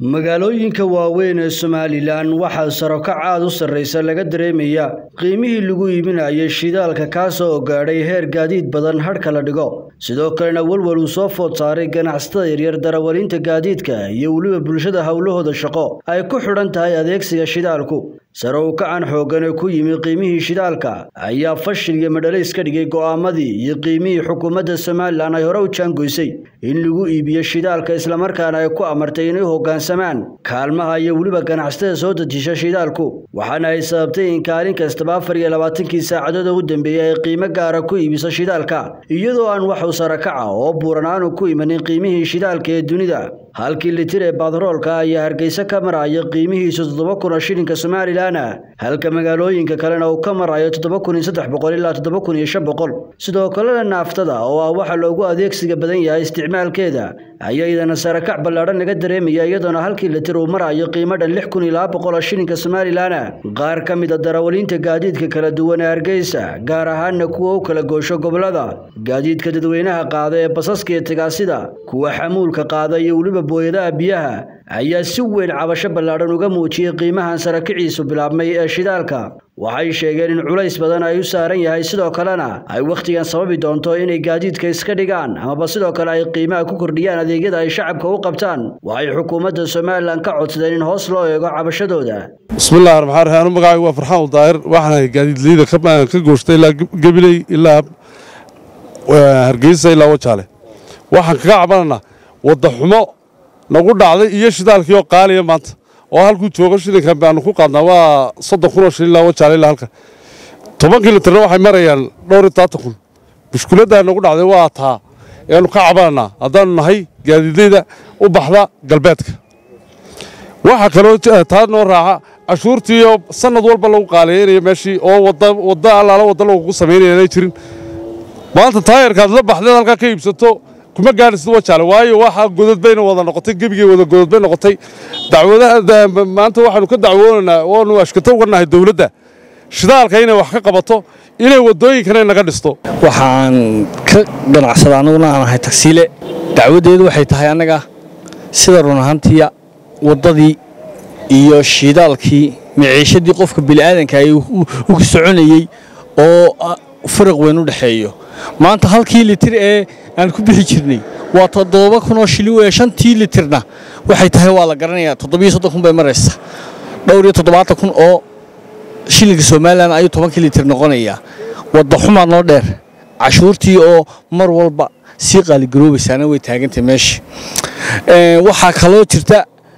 magaalooyinka waaweyn ee Somaliland waxaa saro kac aad u sareysa laga dareemaya qiimihii lagu iibinayay shidaalka kaas oo gaadhay heer gaadiid badan hadhka la dhigo sidoo kalena walwal uu soo food saaray ganacsatada yaryar darawalinta gaadiidka iyo waliba bulshada hawlahooda shaqo ay ku xidhan tahay adeegsiga shidaalku saro u kacan xoogan ku yimi qiimihii shidaalka ayaa fashil iyo madhaleys ka dhigay go'aamadii iyo qiimihii xukuumadda Somaliland ay hore u jaangoysay in lagu iibiyo shidaalka isla markaana ay ku amartay inay hoggaansamaan kaalmaha iyo waliba ganacsatada soo dejisha shidaalku waxaana ay sababtay in kaalin kastaba 24 saacadood ugu dambeeyay ay qiimo gaar ah ku iibiso shidaalka iyadoo aan wax u saro kaca oo buuran aan ku imanin qiimihii shidaalka ee dunida halkii litir ee batroolka ayaa Hargeysa ka maraya qiimihiisu 7,000 shilinka Somaliland halka magaalooyinka kalena uu ka marayo 7,300 ilaa 7,500 sidoo kale naaftada oo waxa loogu adeegsiga badan yahay isticmaalkeeda ayayna sare kac ballaaran laga dareemaya iyadoo halkii litir uu marayo qiimo dhan 6,200 shilinka Somaliland qaar ka mid ah darawalinta gaadiidka kala duwan ee Hargeysa gaar ahaan kuwa u kala goosho gobolada gaadiidka dadweynaha qaada ee basaska iyo tagaasida kuwa xamuulka qaada iyo waliba booyadaha biyaha ayaa si weyn cabasho ballaaran uga muujiyay qiimahan sare kiciisu bilaabmay ee shidaalka waxay sheegeen in culays badan ay u saaran yahay sidoo kalena ay waqtigan sababi doonto inay gaadiidka iska dhigaan ama sidoo kale ay qiimaha ku kordhiyaan adeegyada ay shacabka u qabtaan waxay xukuumadda Somaliland ka codsadeen in hoos loo eego cabashadooda bismillaahir rahmaanir rahiim magacaygu waa Farxaan Daahir waxaan gaadiidleyda ka goostay ilaa Gabiley ilaa Hargeysa ilaa Wajaale waxaan kaga cabanana wada xumo nagu dhacday iyo shidaalkii oo qaaliya maanta oo halku joogo shilinka baan ku qaadnaa waa 30,000 shilin la Wajaale ilaa halka 10 kilomitir waxay marayaan 2,000 mushkiladda nagu dhacday waa taa ee ka cabanana hadaan nahay gaadiidleyda u baxda galbeedka waxa kale oo taa noo raaca cashuurtii sanad walba lagu qaaleeyay meeshii oo wada alaala wada lagu sameeyay jirin maanta taayirkaad la baxday halka ka iibsato kuma gaadhsid Wajaale waayo waxa godad bayna wada noqotay gabigay wada godad bay noqotay dacwadaha maanta waxaanu ka dacwoonaynaa oo ashkato uga nahay dawladda shidaalka inay wax ka qabato inay wadooyinkana naga dhisto waxaan ka ganacsadaa anaguna aan ahay taksiile dacwadeedu waxay tahay anaga sida run ahaantii wadadii iyo shidaalkii maciishadii qofka bini'aadanka ay u soconayay oo farq weyn u dhaxeeyo maanta halkii litir ee aan ku bixi jirnay waa 7,000 shilin oo 5 litirna waxay tahay waa la garanayaa 7,000 bay maraysaa dhowr iyo 7,000 oo shilinka Somaliland ay 10 litir noqonaya wada xumaan noo dheer cashuurtii oo mar walba si qaali garoobaysaana way taagantay meesha waxa kale oo jirta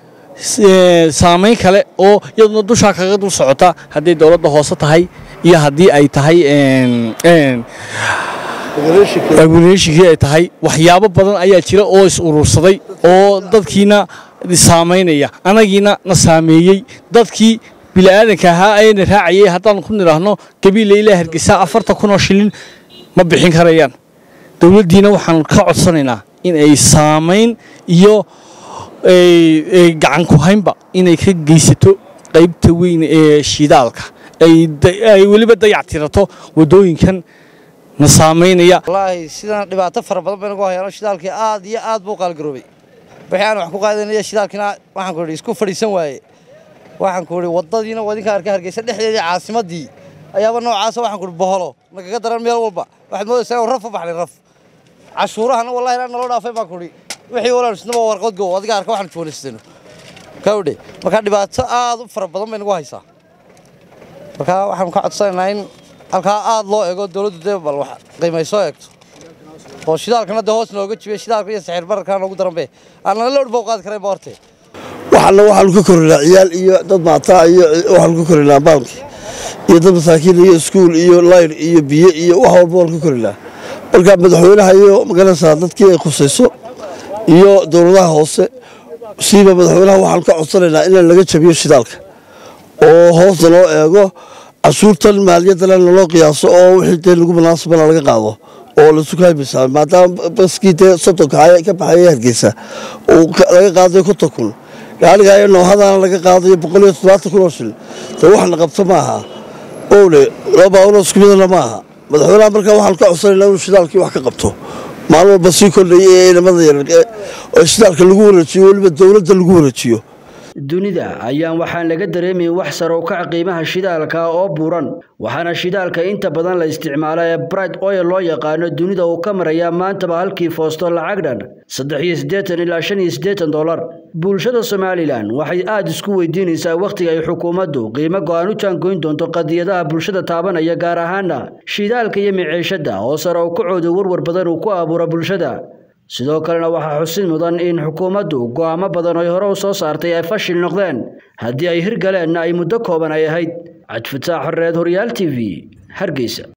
saameyn kale oo iyaduna dusha kaga dul socota haddii dawladda hoose tahay iyo haddii ay tahay aguneeshigii ay tahay waxyaabo badan ayaa jira oo is urursaday oo dadkiina saameynaya anagiina na saameeyay dadkii bini'aadanka ahaa ayna raacayay haddaan ku niraahno Gabiley ilaa Hargeysa 4,000 shilin ma bixin karayaan dawladdiina waxaan ka codsanaynaa in ay saameyn iyo gacan ku haynba inay ka geysato qaybta weyn ee shidaalka ay waliba dayactirato wadooyinkan na saameynaya wallahi sidaan dhibaato fara badan baan ugu hayaan shidaalkii aad iyo aad buu qaal garoobay waxaan wax ku qaadanaya shidaalkina waxaan ku isku fadhiisan waaye waxaan ku wadadiina wadinka arka Hargeysa dhexdeeda caasimadii ayaaba noocaas waxaan ku boholo nagaga daran meel walba waxaad moodaysaa raf baxlay raf cashuurahana wallahi aan nala dhaafay baan ku wixii walaasnimo warqad go adiga arka waxaan joolisteen kawdhe marka dhibaato aad u fara badan baan ugu haysaa marka waxaan ka codsanaynaa in halka aad loo eego dawladda bal wax qiimayso eegto oo shidaalkana hoos looga jibay shidaalka iyo sicir bararka lagu daranbe aan la loo qaad karay boorte waxaan ku korinaa ciyaal iyo dad maata iyo waxaan ku korinaa banki iyo dad masaakiin iyo iskuul iyo layr iyo biyo iyo wax walba ku korinaa marka madaxweynaha iyo magaalada dadkii ay khusayso iyo dawladaha hoose siiba madaxweynaha waxaan ka codsanaynaa in laga jabiyo shidaalka oo hoos loo eego cashuurtan maaliyadda loo qiyaaso oo wixii lagu munaasabana laga qaado oo la sukaybisaa maadaama baskii 30 ka baxay Hargeysa oo laga qaaday 50,000 gaariga ay noohadana laga qaaday 170,000 shilin waxna qabto maaha oo laba isku mid maaha madaxweynaha marka waxaan ka codsanaynaa inuu shidaalkii wax ka qabto maalmo basi kordhayay inamada yar oo shidaalka lagu wareejiyo waliba dawladda lagu wareejiyo dunida ayaan waxaan laga dareemayn wax sare u kaca qiimaha shidaalka oo buuran waxaana shidaalka inta badan la isticmaalo ee Brent oil loo yaqaano dunida uu ka maraya maantaba halkii foosto lacag dhan 83 ilaa 85 dollar bulshada Somaliland waxay aad isku weydiinaysaa waqtiga ay xukuumaddu qiimo go'aan u jaangoyn doonto qadiyadaha bulshada taabanaya gaar ahaan shidaalka iyo maciishada oo sare u kacooda warwar badan uu ku abuuro bulshada sidoo kalena waxa xusid mudan in xukuumaddu go'aamo badan oo hore u soo saartay ay fashil noqdeen haddii ay hirgaleen ay muddo kooban ay ahayd Cabdi Fataax Xorriyad Horyaal TV Hargeysa